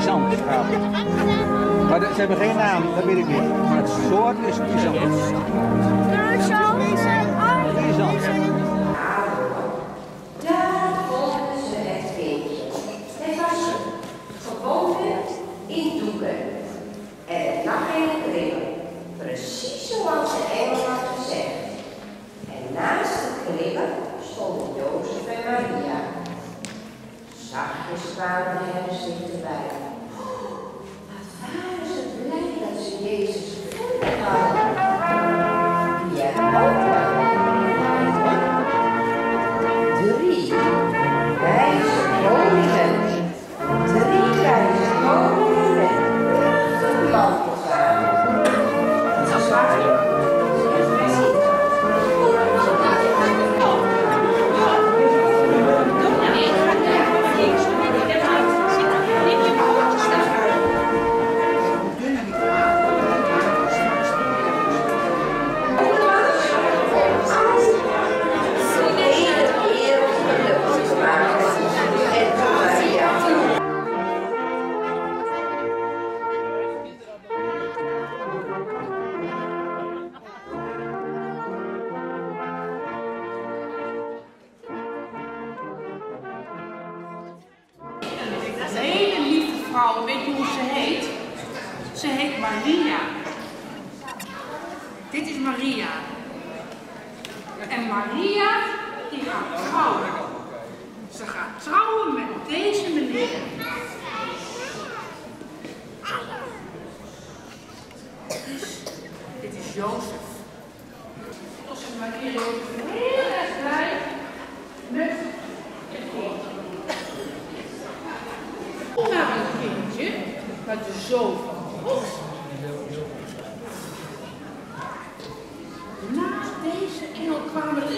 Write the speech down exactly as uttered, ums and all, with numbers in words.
Byzant schapen. Maar de, ze hebben geen naam, dat weet ik niet. Maar het soort is Byzant. Byzant. Daar vonden ze het kindje. Het was gewoonweg in doeken. En het lag in het kribben. Precies zoals de engel had gezegd. En naast het kribben stonden Jozef en Maria. Zachtjes kwamen hen zich erbij. Oh, wat waren ze blij dat ze Jezus gevonden hadden. Die er ook waren. Drie wijze koningen. Drie wijze koningen. Prachtige mantels aan. Dat is waar. Weet je hoe ze heet? Ze heet Maria. Dit is Maria. En Maria, die gaat trouwen. Ze gaat trouwen met deze meneer. Dit is Jozef. Als ze Maria Jozef heel erg blij met het woord. Naar een kindje met de zoon van God. Naast deze engel kwamen er